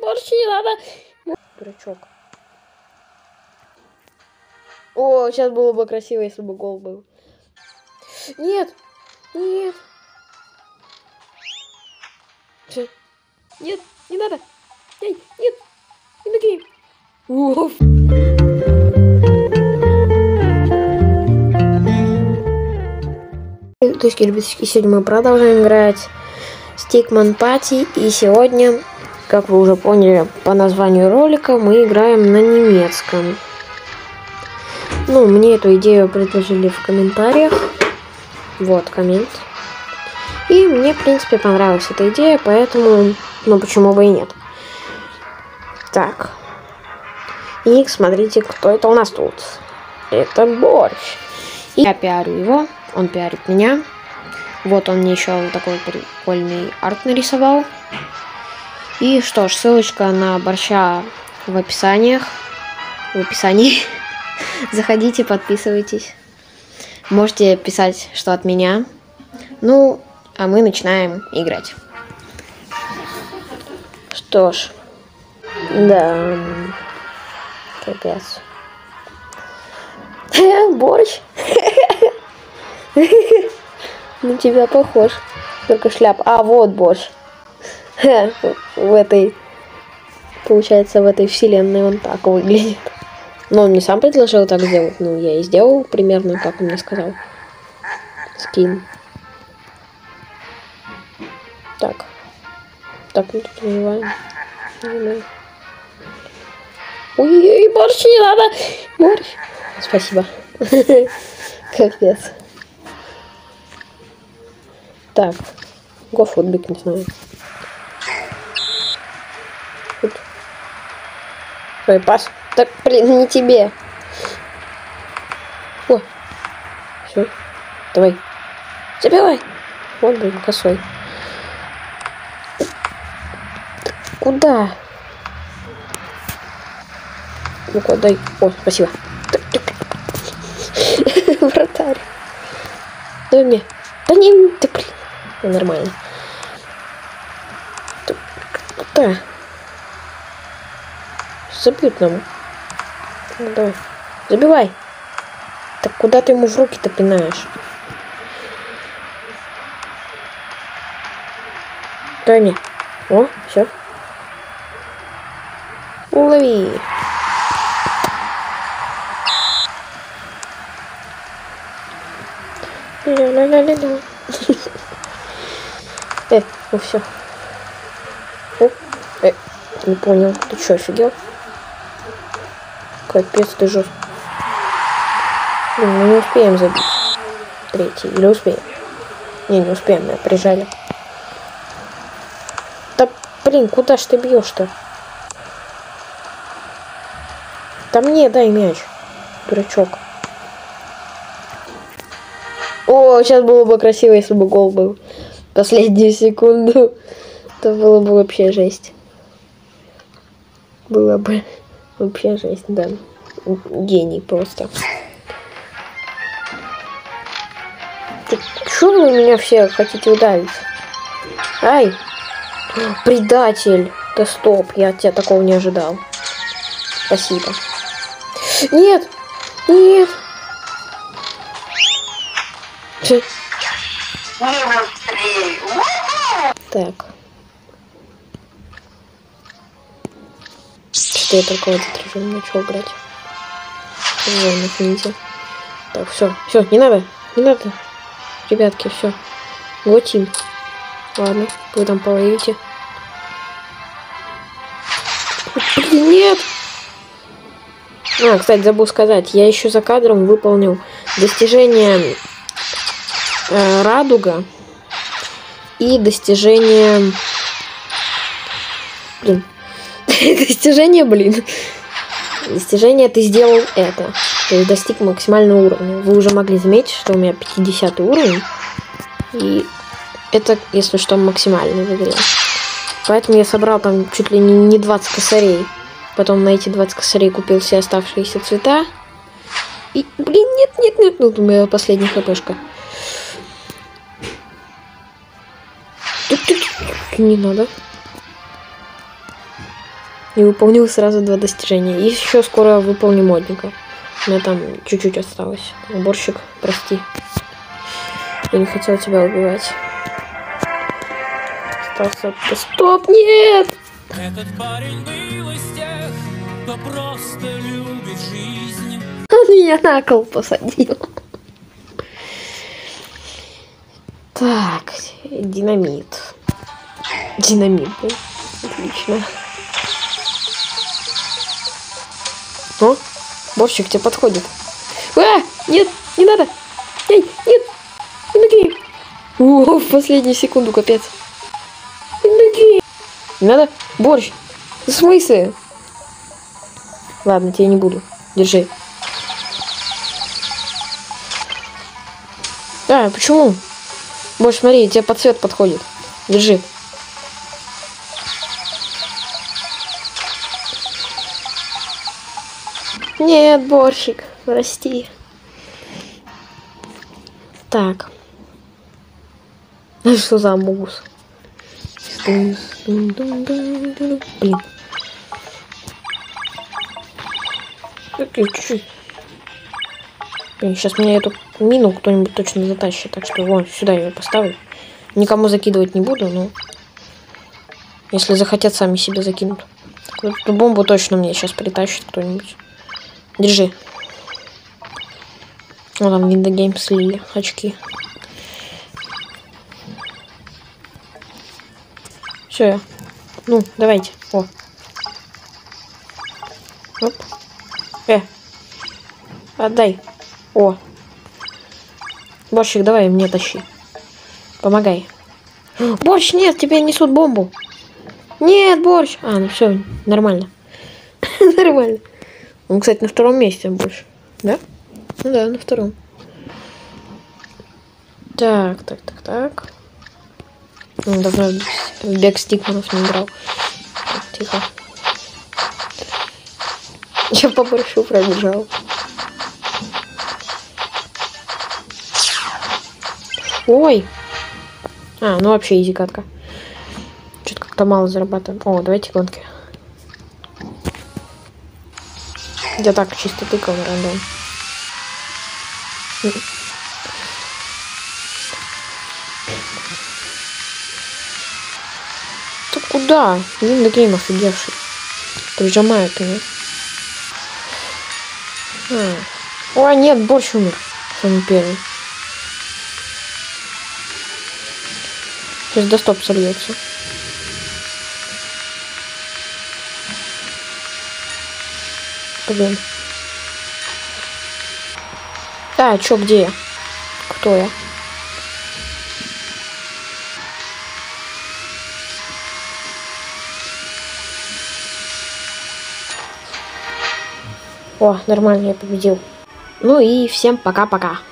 Борщ не надо. Дурачок. О, сейчас было бы красиво, если бы гол был. Нет. Нет. Нет, не надо. Эй, нет. Не ноги. Уф. Точки, ребяточки, сегодня мы продолжаем играть Stickman Party. И сегодня, как вы уже поняли по названию ролика, мы играем на немецком. Ну, мне эту идею предложили в комментариях. Вот коммент. И мне, в принципе, понравилась эта идея, поэтому, ну, почему бы и нет. Так. И смотрите, кто это у нас тут. Это Борщ. И я пиарю его, он пиарит меня. Вот он мне еще такой прикольный арт нарисовал. И что ж, ссылочка на Борща в описаниях. В описании. Заходите, подписывайтесь. Можете писать, что от меня. Ну, а мы начинаем играть. Что ж. Да. Капец. Борщ. На тебя похож. Только шляп. А, вот Борщ. В этой... Получается, в этой вселенной он так выглядит. Но он мне сам предложил так сделать. Ну, я и сделал примерно, как он мне сказал. Скин. Так. Так, мы тут выживаем. Ой-ой-ой, борщ не надо! Борщ. Спасибо. Капец. Так. Гофутбик, не знаю. Тут. Ой, пас. Так, блин, не тебе. О. Все. Давай. Забивай. Вот, блин, косой. Куда? Ну-ка, дай. О, спасибо. Вратарь. Дай мне. Да не, ты, блин. Ну, нормально. Куда? Забьют нам. Ну, давай. Забивай. Так куда ты ему в руки-то пинаешь? Дай мне. О, все. Улови. Ля-ля-ля-ля-ля. Ну все. Не понял. Ты что, офигел? Капец, ты жестко. Мы не успеем забить. Третий. Или успеем? Не успеем, мы прижали. Да, блин, куда ж ты бьешь-то? Да мне дай мяч, дурачок. О, сейчас было бы красиво, если бы гол был. Последнюю секунду. Это было бы вообще жесть. Было бы вообще жесть, да. Гений просто. Что вы меня все хотите ударить? Ай! Предатель! Да стоп, я от тебя такого не ожидал. Спасибо. Нет! Нет! Так. Что я только в этот режим начал играть. Извините. Так, все, не надо, ребятки, все. Готим. Ладно, вы там половите. Блин, нет! А, кстати, забыл сказать, я еще за кадром выполнил достижение радуга и достижение... Блин. Достижение ты сделал это. То есть достиг максимального уровня. Вы уже могли заметить, что у меня 50 уровень. И это, если что, максимальный в игре. Поэтому я собрал там чуть ли не 20 косарей. Потом на эти 20 косарей купил все оставшиеся цвета. И, блин, нет, ну, у меня последняя хпшка. Не надо. И выполнил сразу 2 достижения. И еще скоро выполню модника. У меня там чуть-чуть осталось. Уборщик, прости. Я не хотел тебя убивать. Остался... Стоп, нет! Этот парень был из тех, кто просто любит жизнь. Он меня на кол посадил. Так, динамит. Динамит, да? Отлично. О, борщик тебе подходит. А, нет, не надо. Эй, нет, не О, в последнюю секунду, капец. Не надо, борщ. В смысле? Ладно, тебе не буду. Держи. А, почему? Борщ, смотри, тебе под цвет подходит. Держи. Нет, борщик, прости. Так. Что за амугус? Блин. Чуть-чуть. Блин, сейчас меня эту мину кто-нибудь точно затащит. Так что вон, сюда я ее поставлю. Никому закидывать не буду, но... Если захотят, сами себе закинут. Вот эту бомбу точно мне сейчас притащит кто-нибудь. Держи. Вот там Windows слили очки. Все. Ну, давайте. О. Оп. Отдай. О. Борщик, давай мне тащи. Помогай. Борщ, нет, тебе несут бомбу. Нет, борщ. А, ну все, нормально. Нормально. Он, кстати, на 2-м месте больше. Да? Ну да, на 2-м. Так. Он давно в бег стикманов не играл. Так, тихо. Я по борщу пробежал. Ой. А, ну вообще изи катка. Что-то как-то мало зарабатываем. О, давайте гонки. Я так чисто тыкал на рандом. Ты куда? Windows офигевший. Прижимает меня. Ой, нет, борщ умер. Самый первый. Сейчас до стоп сольется. Блин. А, чё, где я? Кто я? О, нормально, я победил. Ну и всем пока-пока.